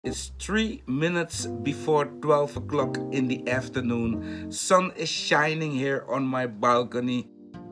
It's 3 minutes before 12 o'clock in the afternoon. Sun is shining here on my balcony.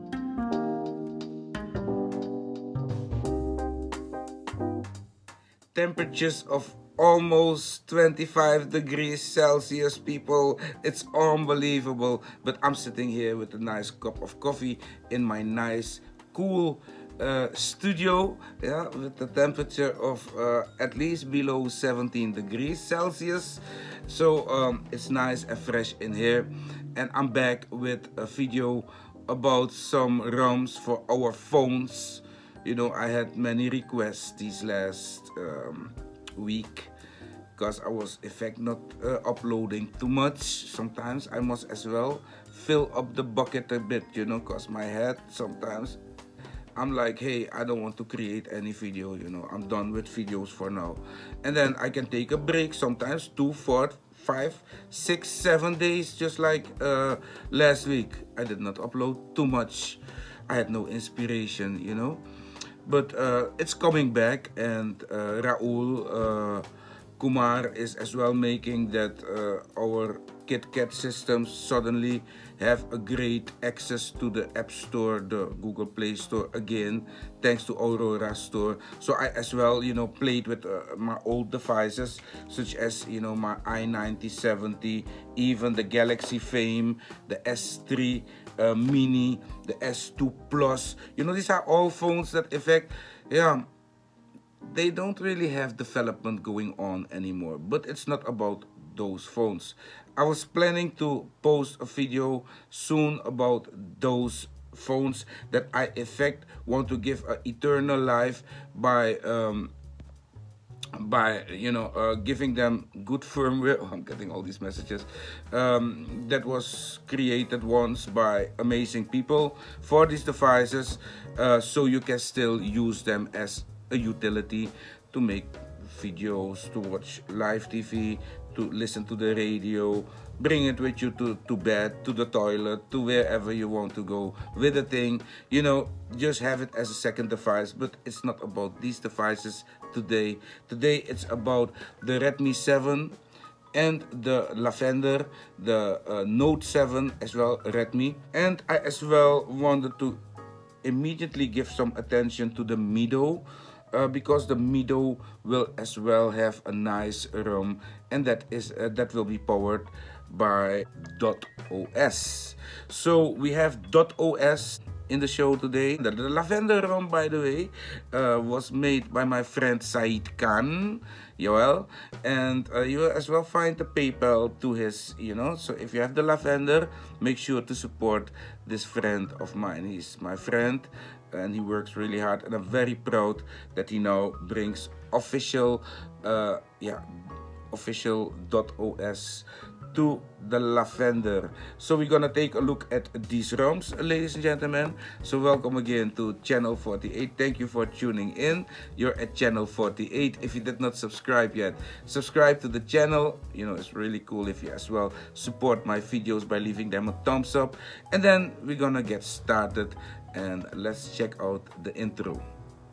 Temperatures of almost 25 degrees Celsius, people. It's unbelievable. But I'm sitting here with a nice cup of coffee in my nice, cool studio, yeah, with the temperature of at least below 17 degrees Celsius. So it's nice and fresh in here. And I'm back with a video about some ROMs for our phones. You know, I had many requests these last week because I was in fact not uploading too much. Sometimes I must as well fill up the bucket a bit, you know, because my head sometimes I'm like, hey, I don't want to create any video, you know, I'm done with videos for now. And then I can take a break sometimes 2, 4, 5, 6, 7 days, just like last week. I did not upload too much. I had no inspiration, you know. But it's coming back, and Raul Kumar is as well making that our KitKat systems suddenly have a great access to the App Store, the Google Play Store again, thanks to Aurora Store. So I as well, you know, played with my old devices, such as, you know, my i9070, even the Galaxy Fame, the S3 Mini, the S2 Plus. You know, these are all phones that, in fact, yeah, they don't really have development going on anymore. But it's not about those phones. I was planning to post a video soon about those phones that I in fact want to give an eternal life by you know giving them good firmware. Oh, I'm getting all these messages that was created once by amazing people for these devices, so you can still use them as a utility to make videos, to watch live TV, to listen to the radio, bring it with you to bed, to the toilet, to wherever you want to go with the thing, you know, just have it as a second device. But it's not about these devices today. Today it's about the Redmi 7 and the Lavender, the Note 7 as well, Redmi. And I as well wanted to immediately give some attention to the Mido, because the Mido will as well have a nice ROM, and that that will be powered by .os. So we have .os in the show today. The Lavender ROM, by the way, was made by my friend Said Khan, Joel, and you will as well find the PayPal to his, you know. So if you have the Lavender, make sure to support this friend of mine. He's my friend and he works really hard, and I'm very proud that he now brings official official .os to the Lavender. So we're gonna take a look at these ROMs, ladies and gentlemen. So welcome again to Channel 48. Thank you for tuning in. You're at Channel 48. If you did not subscribe yet, subscribe to the channel. You know, it's really cool if you as well support my videos by leaving them a thumbs up. And then we're gonna get started, and let's check out the intro.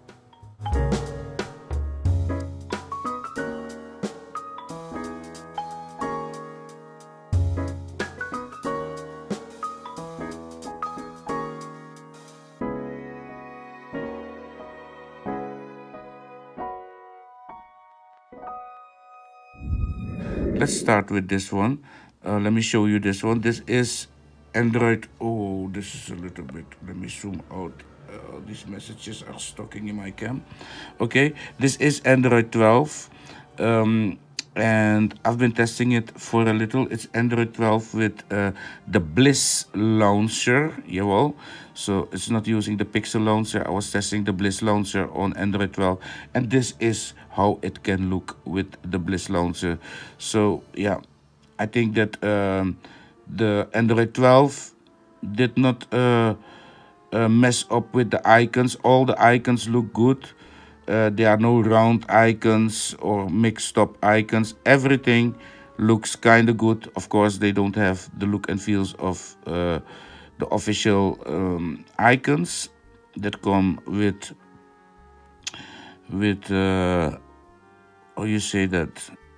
Let's start with this one. Let me show you this one. This is Android. Oh, this is a little bit. Let me zoom out. These messages are stalking in my cam. Okay, this is Android 12. And I've been testing it for a little. It's Android 12 with the Bliss launcher. Yeah, so it's not using the Pixel launcher. I was testing the Bliss launcher on Android 12, and this is how it can look with the Bliss launcher. So yeah, I think that the Android 12 did not mess up with the icons. All the icons look good. There are no round icons or mixed up icons. Everything looks kind of good. Of course, they don't have the look and feels of the official icons that come with how you say that,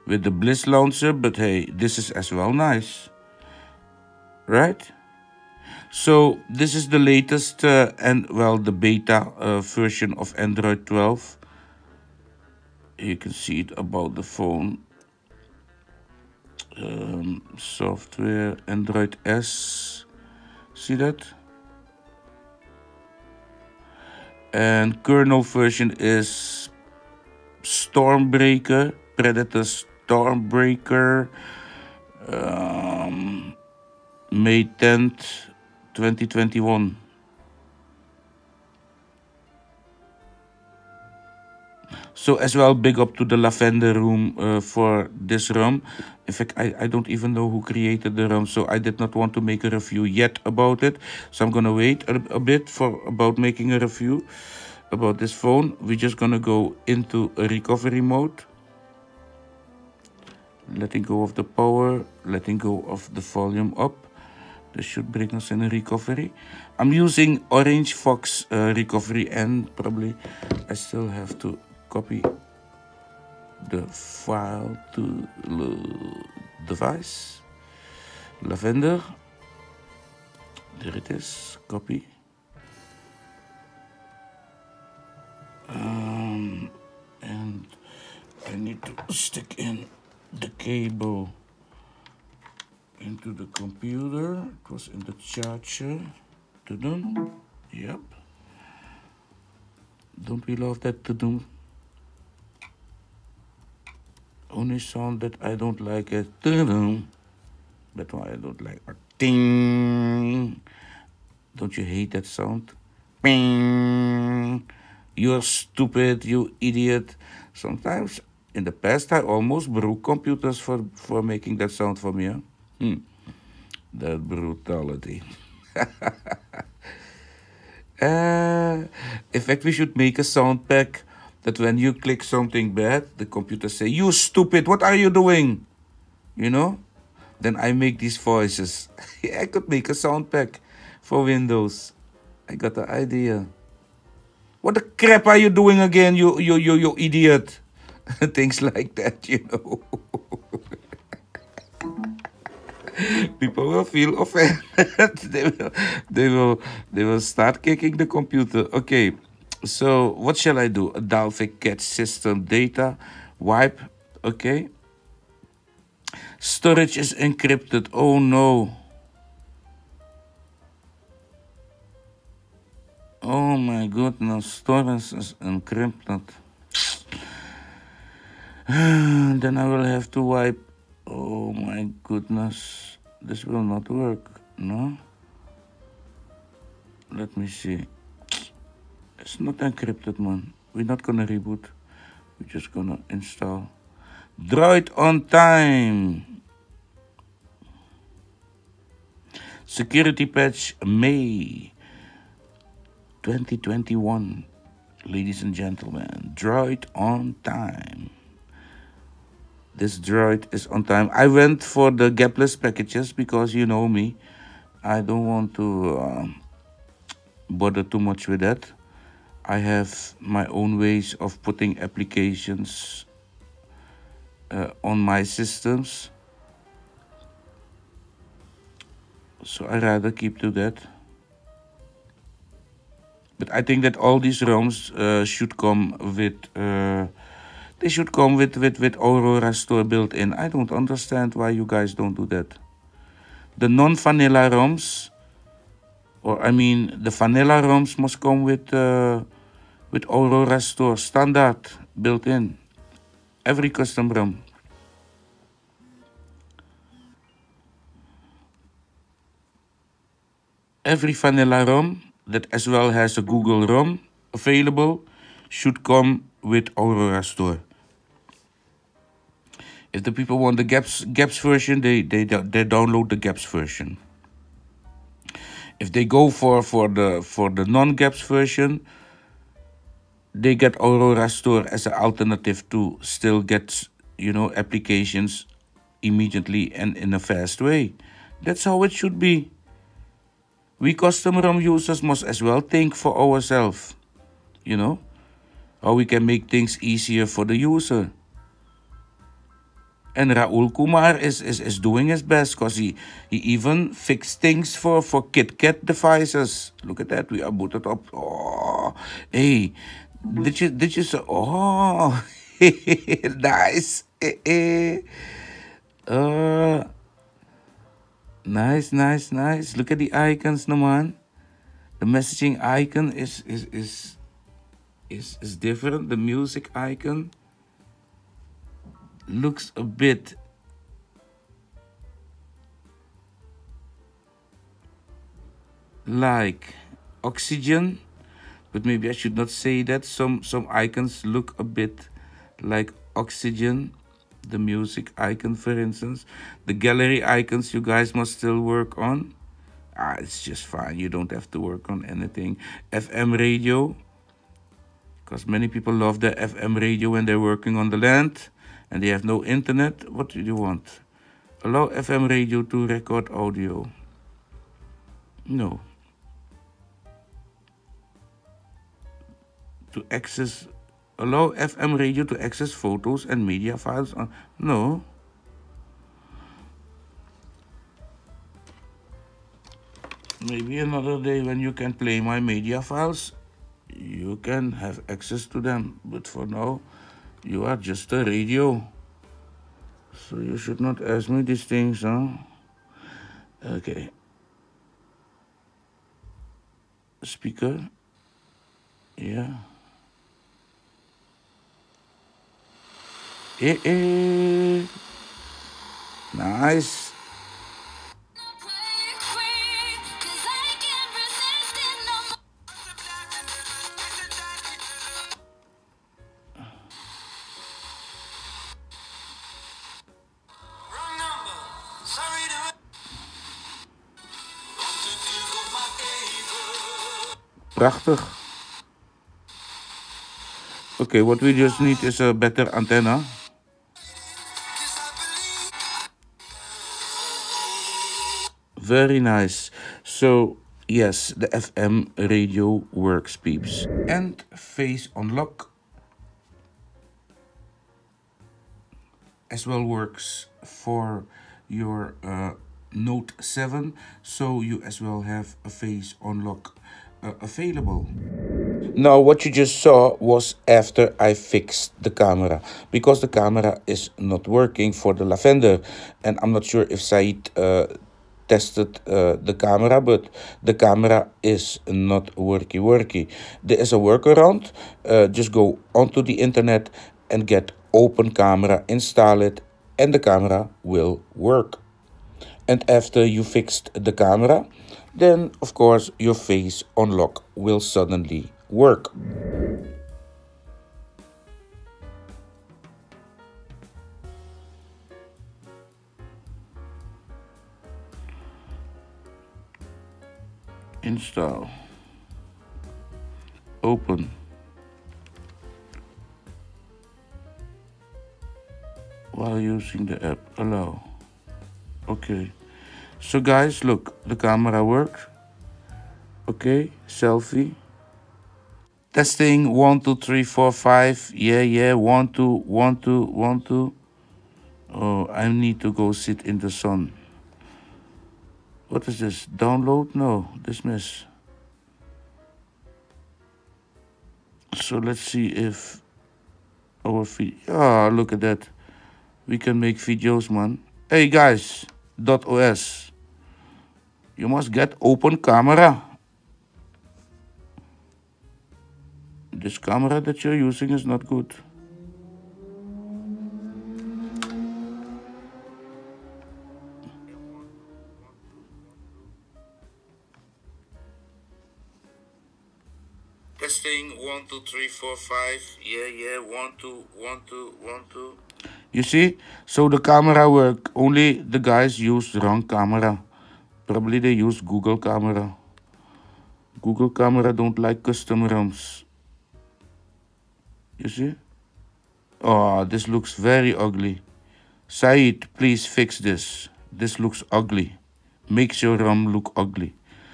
with the Bliss Launcher, but hey, this is as well nice, right? So this is the latest the beta version of Android 12. You can see it about the phone. Software Android S. See that? And kernel version is Stormbreaker, Predator Stormbreaker, May 10th, 2021. So as well, big up to the Lavender Room for this ROM. In fact, I don't even know who created the ROM, so I did not want to make a review yet about it. So I'm gonna wait a bit about making a review about this phone. We're just gonna go into a recovery mode. Letting go of the power, letting go of the volume up. This should bring us in a recovery. I'm using Orange Fox recovery, and probably I still have to copy the file to the device. Lavender. There it is. Copy. And I need to stick in the cable into the computer. It was in the charger. Tudum. Yep. Don't we love that tudum? Only sound that I don't like is tudum. That's why I don't like a ding. Don't you hate that sound? Bing. You're stupid, you idiot. Sometimes in the past I almost broke computers for making that sound for me. Huh? That brutality. In fact, we should make a sound pack that when you click something bad, the computer say, "You stupid, what are you doing?" You know? Then I make these voices. I could make a sound pack for Windows. I got the idea. What the crap are you doing again, you idiot? Things like that, you know. People will feel offended. they will start kicking the computer. Okay, so what shall I do? A Dalvik Cat system data wipe. Okay. Storage is encrypted. Oh no. Oh my goodness, storage is encrypted. Then I will have to wipe. Oh my goodness, this will not work, no? Let me see. It's not encrypted, man. We're not gonna reboot. We're just gonna install Droid on time. Security patch May 2021. Ladies and gentlemen, Droid on time. This Droid is on time. I went for the gapless packages because you know me. I don't want to bother too much with that. I have my own ways of putting applications on my systems. So I rather keep to that. But I think that all these ROMs should come with they should come with Aurora Store built in. I don't understand why you guys don't do that. The non-vanilla ROMs, or I mean the vanilla ROMs, must come with Aurora Store standard built in. Every custom ROM. Every vanilla ROM that as well has a Google ROM available should come with Aurora Store. If the people want the GApps version, they download the GApps version. If they go for the non-GApps version, they get Aurora Store as an alternative to still get, you know, applications immediately and in a fast way. That's how it should be. We custom ROM users must as well think for ourselves, you know, how we can make things easier for the user. And Raul Kumar is doing his best because he even fixed things for KitKat devices. Look at that. We are booted up. Oh, hey, did you say? Oh, nice. Uh, nice, nice, nice. Look at the icons, naman. The messaging icon is different. The music icon looks a bit like oxygen, but maybe I should not say that. Some icons look a bit like oxygen. The music icon, for instance. The gallery icons you guys must still work on. It's just fine. You don't have to work on anything. FM radio, because many people love the FM radio when they're working on the land and they have no internet. What do you want? Allow FM radio to record audio. No. To access, allow FM radio to access photos and media files. No. Maybe another day when you can play my media files, you can have access to them. But for now, you are just a radio. So you should not ask me these things, huh? Okay. Speaker. Yeah. Nice. Prachtig. Okay, what we just need is a better antenna. Very nice. So, yes, the FM radio works, peeps. And face unlock as well works for your Note 7. So you as well have a face unlock available. Now, what you just saw was after I fixed the camera, because the camera is not working for the Lavender, and I'm not sure if Said tested the camera, but the camera is not worky. There is a workaround. Just go onto the internet and get Open Camera, install it, and the camera will work. And after you fixed the camera, then of course your face unlock will suddenly work. Install. Open. While using the app. Allow. Okay. So guys, look, the camera worked. Okay, selfie. Testing 1, 2, 3, 4, 5. Yeah. 1, 2, 1, 2, 1, 2. Oh, I need to go sit in the sun. What is this? Download? No, dismiss. So let's see if our look at that. We can make videos, man. Hey guys, .os. You must get Open Camera. This camera that you're using is not good. Testing 1, 2, 3, 4, 5. Yeah. 1, 2, 1, 2, 1, 2. You see? So the camera work. Only the guys use wrong camera. Probably they use Google camera. Google camera don't like custom ROMs. You see? Oh, this looks very ugly. Said, please fix this. This looks ugly. Makes your ROM look ugly.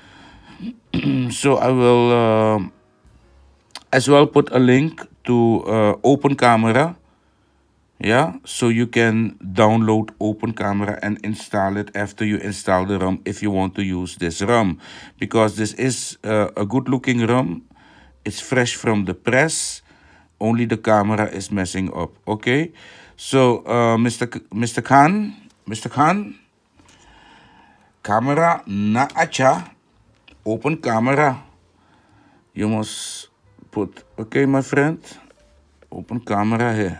So I will as well put a link to Open Camera Yeah, so you can download Open Camera and install it after you install the ROM if you want to use this ROM, because this is a good looking ROM. It's fresh from the press. Only the camera is messing up. Okay, so Mr. Khan, Mr. Khan, camera na acha, open camera. You must put, okay, my friend, open camera here.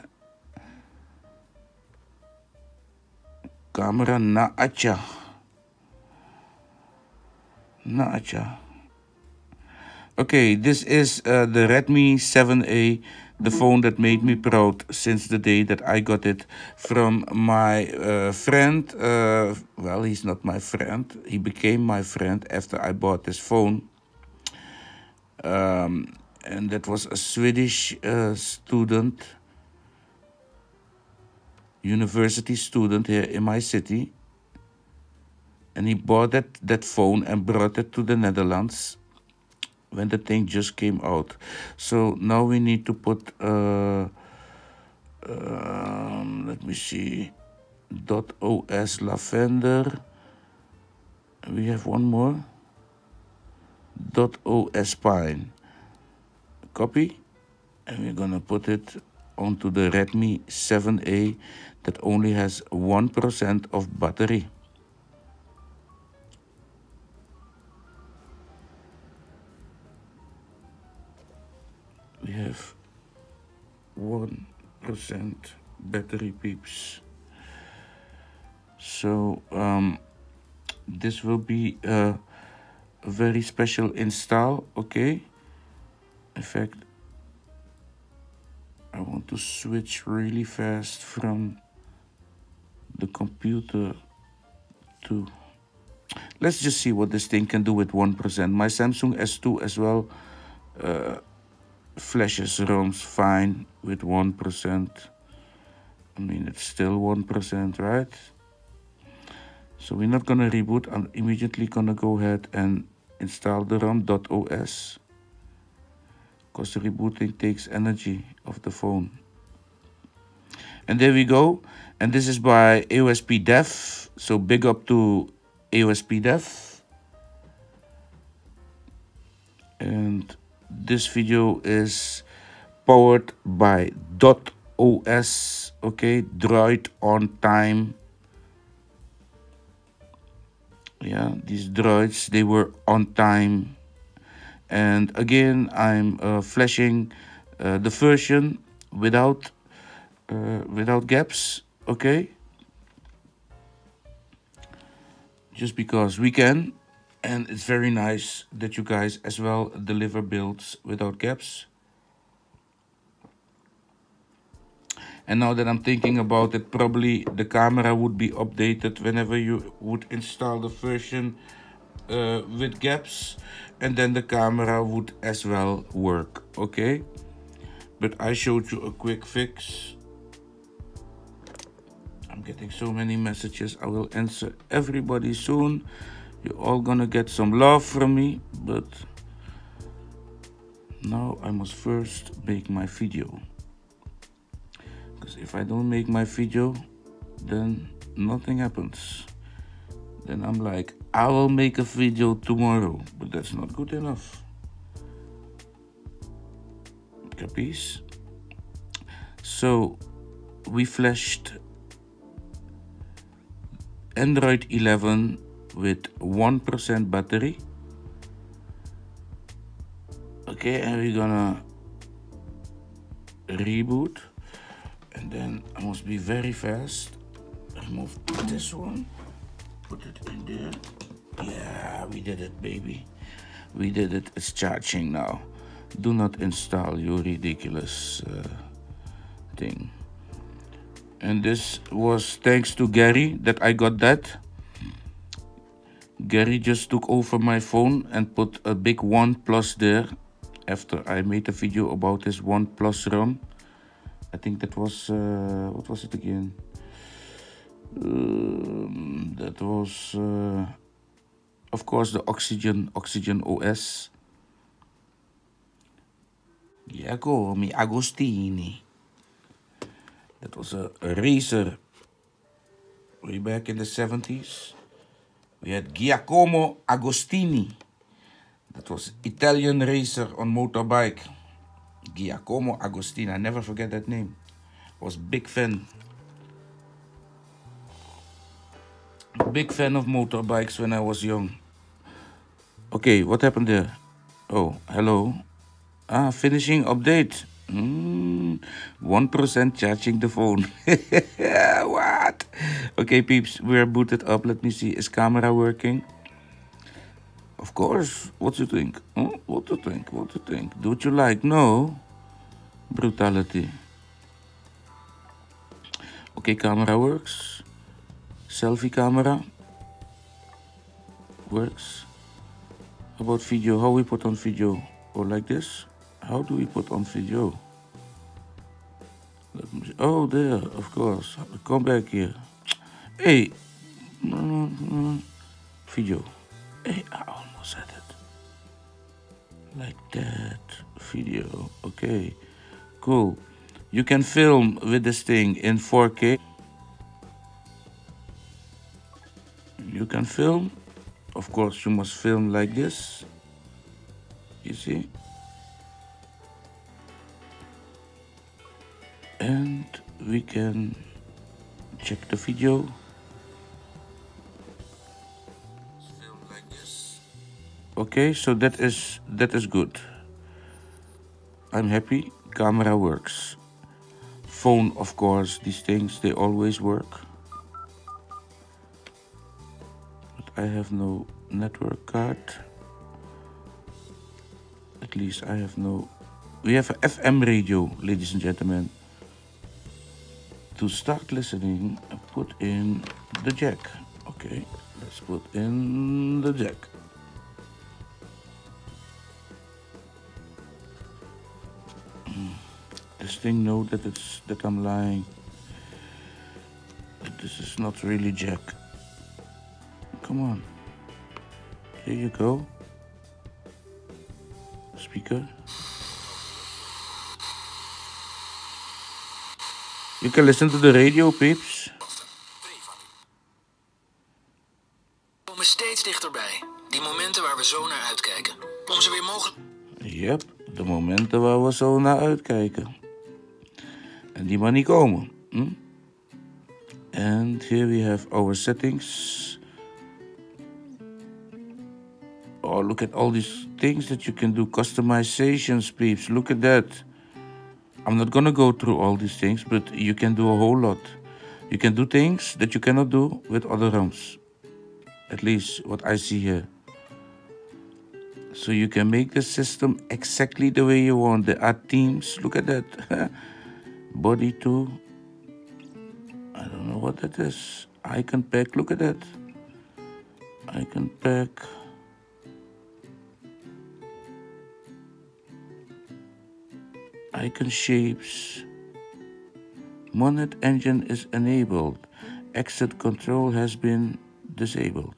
Camera na acha. Na acha. Okay, this is the Redmi 7A, the phone that made me proud since the day that I got it from my friend. Well, he's not my friend. He became my friend after I bought this phone. And that was a Swedish student, university student here in my city. And he bought that phone and brought it to the Netherlands when the thing just came out. So now we need to put, let me see, .os lavender. We have one more, .os pine. Copy, and we're gonna put it onto the Redmi 7A that only has 1% of battery. We have 1% battery, peeps. So this will be a very special install. Okay, in fact, I want to switch really fast from the computer to, let's just see what this thing can do with 1%. My Samsung S2 as well flashes ROMs fine with 1%. I mean, it's still 1%, right? So we're not gonna reboot. I'm immediately gonna go ahead and install the ROM.os, because the rebooting takes energy of the phone. And there we go. And this is by AOSP Dev. So big up to AOSP Dev. And this video is powered by .os. Okay, Droid on time. Yeah, these droids, they were on time. And again, I'm flashing the version without gaps. Okay, just because we can. And it's very nice that you guys as well deliver builds without gaps. And now that I'm thinking about it, probably the camera would be updated whenever you would install the version with gaps, and then the camera would as well work. Okay, but I showed you a quick fix. I'm getting so many messages. I will answer everybody soon. You're all gonna get some love from me, but now I must first make my video. Because if I don't make my video, then nothing happens. Then I'm like, I will make a video tomorrow, but that's not good enough. Capiche? So we flashed Android 11 with 1% battery. Okay, and we're gonna reboot. And then I must be very fast. Remove this one. Put it in there. Yeah, we did it, baby. We did it. It's charging now. Do not install your ridiculous thing. And this was thanks to Gary that I got that. Gary just took over my phone and put a big OnePlus there after I made a video about this OnePlus ROM. I think that was, what was it again? That was, of course, the Oxygen OS. Giacomo Agostini. That was a racer way back in the 70s. We had Giacomo Agostini. That was Italian racer on motorbike. Giacomo Agostini, I never forget that name. Was big fan. Big fan of motorbikes when I was young. Okay, what happened there? Oh, hello. Finishing update. 1% charging the phone. What? Okay, peeps, we're booted up. Let me see. Is camera working? Of course. What do you think? What do you think? What do you think? Do what you like? No. Brutality. Okay, camera works. Selfie camera works. How about video? How we put on video? Or like this? How do we put on video? Let me see. Oh, there, of course. Come back here. Hey. Video. Hey, I almost said it. Like that. Video. Okay. Cool. You can film with this thing in 4K. You can film. Of course, you must film like this. You see? And we can check the video. Film like this. Okay, so that is good. I'm happy. Camera works. Phone, of course, these things, they always work. But I have no network card. At least I have no... We have an FM radio, ladies and gentlemen. To start listening, put in the jack. Okay, let's put in the jack. This thing knows that I'm lying. That this is not really jack. Come on. Here you go. Speaker. You can listen to the radio, peeps. We komen steeds dichterbij. Die momenten waar we zo naar uitkijken. Om ze weer mogelijk... Yep, de momenten waar we zo naar uitkijken. En die maar niet komen. And here we have our settings. Oh, look at all these things that you can do. Customizations, peeps. Look at that. I'm not gonna go through all these things, but you can do a whole lot. You can do things that you cannot do with other ROMs. At least what I see here. So you can make the system exactly the way you want. There are themes. Look at that. Body too. I don't know what that is. Icon pack. Look at that. Icon pack. Icon shapes. Monet engine is enabled. Exit control has been disabled.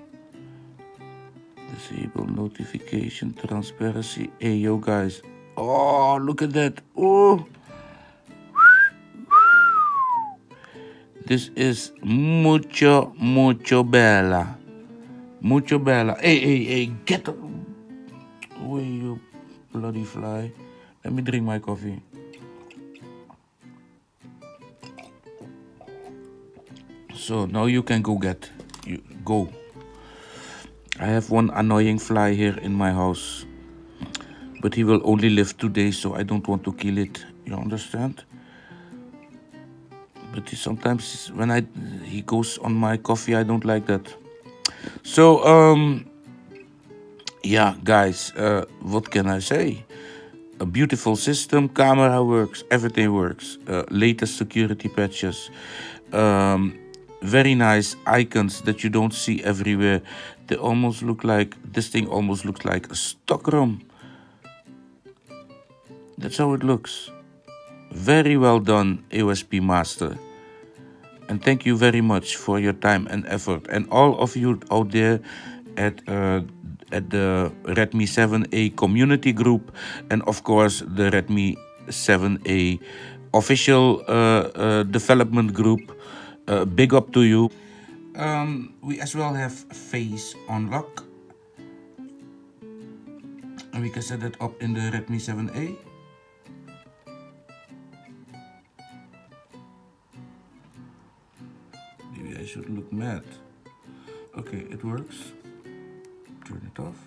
Disable notification transparency. Hey, yo, guys. Oh, look at that. Oh. This is mucho bella. Mucho bella. Hey, get away, you bloody fly. Let me drink my coffee. So now you can go. I have one annoying fly here in my house. But he will only live 2 days, so I don't want to kill it. You understand? But sometimes when he goes on my coffee, I don't like that. So, yeah, guys, what can I say? A beautiful system, camera works, everything works. Latest security patches. Very nice icons that you don't see everywhere. They almost look like, this thing almost looks like a stock ROM. That's how it looks. Very well done, AOSP Master. And thank you very much for your time and effort. And all of you out there at the Redmi 7A community group. And of course, the Redmi 7A official development group. Big up to you. We as well have face unlock, and we can set that up in the Redmi 7A. Maybe I should look mad. Okay, it works. Turn it off.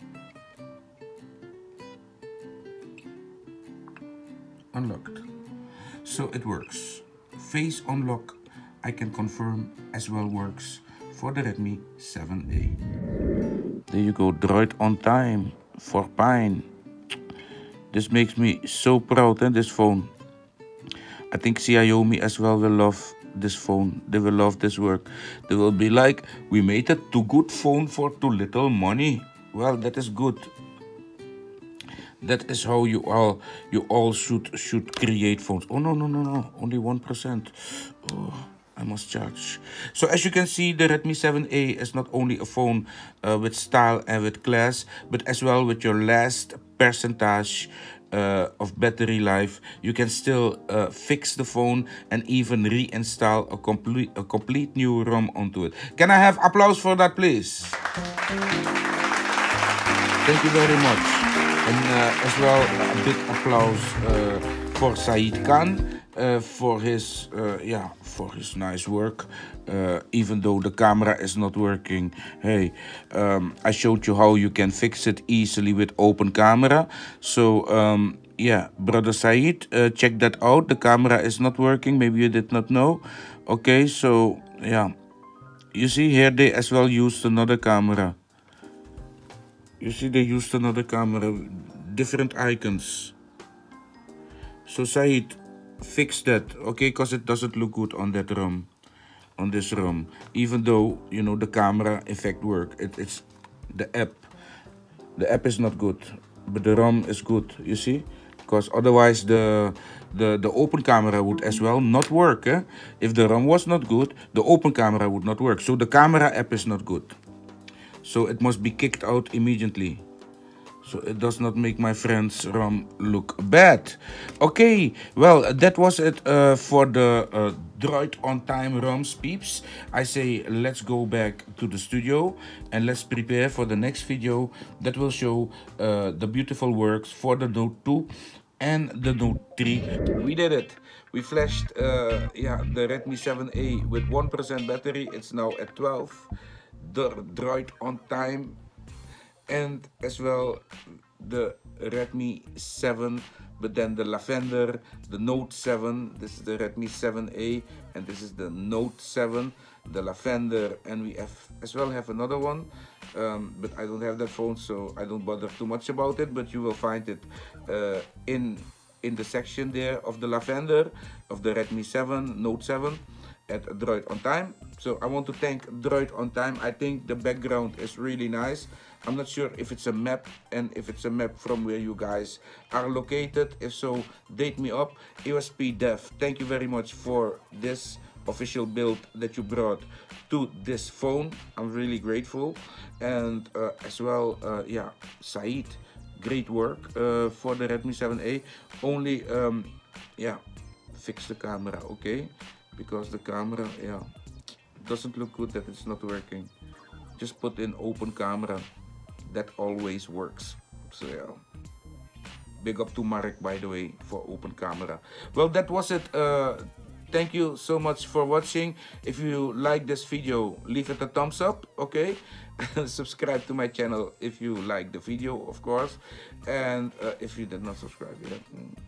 Unlocked. So it works. Face unlock, I can confirm, as well works for the Redmi 7A. There you go, Droid on time for Pine. This makes me so proud, this phone. I think Xiaomi as well will love this phone. They will love this work. They will be like, we made a too good phone for too little money. Well, that is good. That is how you all should create phones. Oh no, only 1%. Oh, I must charge. So as you can see, the Redmi 7A is not only a phone with style and with class, but as well with your last percentage of battery life. You can still fix the phone and even reinstall a complete new ROM onto it. Can I have applause for that, please? Thank you very much. And as well, a big applause for Saeed Khan for his nice work. Even though the camera is not working, hey, I showed you how you can fix it easily with open camera. So yeah, brother Saeed, check that out. The camera is not working. Maybe you did not know. Okay, so yeah, you see here they as well used another camera. You see, they used another camera, different icons. So Saeed, fix that, okay? Because it doesn't look good on that ROM, on this ROM. Even though, you know, the camera effect work, it's the app. The app is not good, but the ROM is good, you see? Because otherwise the open camera would as well not work. If the ROM was not good, the open camera would not work. So the camera app is not good. So it must be kicked out immediately. So it does not make my friend's ROM look bad. Okay, well, that was it for the Droid on Time ROMs, peeps. I say let's go back to the studio and let's prepare for the next video that will show the beautiful works for the Note 2 and the Note 3. We did it. We flashed the Redmi 7A with 1% battery. It's now at 12. The Droid on Time, and as well the Redmi 7, but then the Lavender, the Note 7. This is the Redmi 7A, and this is the Note 7, the Lavender, and we have as well have another one, but I don't have that phone, so I don't bother too much about it. But you will find it in the section there of the Lavender, of the Redmi 7, Note 7 at Droid on Time. So I want to thank Droid on Time. I think the background is really nice. I'm not sure if it's a map and if it's a map from where you guys are located. If so, date me up. EOSP Dev, thank you very much for this official build that you brought to this phone. I'm really grateful. And as well, yeah, Saeed, great work for the Redmi 7A. Only, yeah, fix the camera, okay? Because the camera, yeah, doesn't look good that it's not working. Just put in open camera. That always works. So yeah, big up to Mark, by the way, for open camera. Well, that was it. Thank you so much for watching. If you like this video, leave it a thumbs up, okay? Subscribe to my channel if you like the video, of course. And if you did not subscribe yet.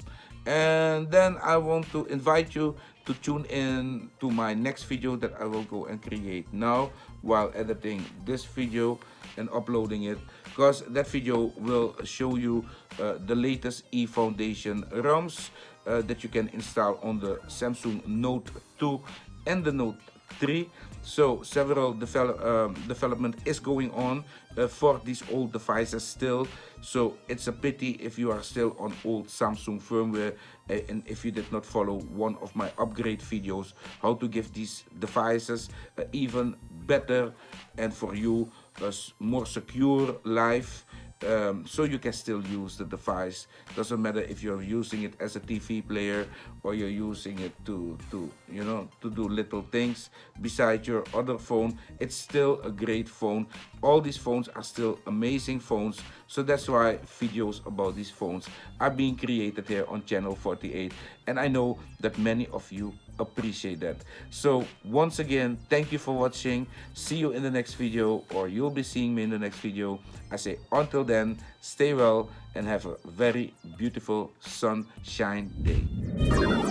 And then I want to invite you to tune in to my next video that I will go and create now while editing this video and uploading it, because that video will show you the latest eFoundation ROMs that you can install on the Samsung Note 2 and the Note 3. So several development is going on for these old devices still. So it's a pity if you are still on old Samsung firmware and if you did not follow one of my upgrade videos, how to give these devices even better and for you a more secure life so you can still use the device. Doesn't matter if you're using it as a TV player or you're using it to you know, to do little things beside your other phone. It's still a great phone. All these phones are still amazing phones, so that's why videos about these phones are being created here on Channel 48, and I know that many of you appreciate that. So once again, thank you for watching. See you in the next video, or you'll be seeing me in the next video. I say until then, stay well and have a very beautiful sunshine day.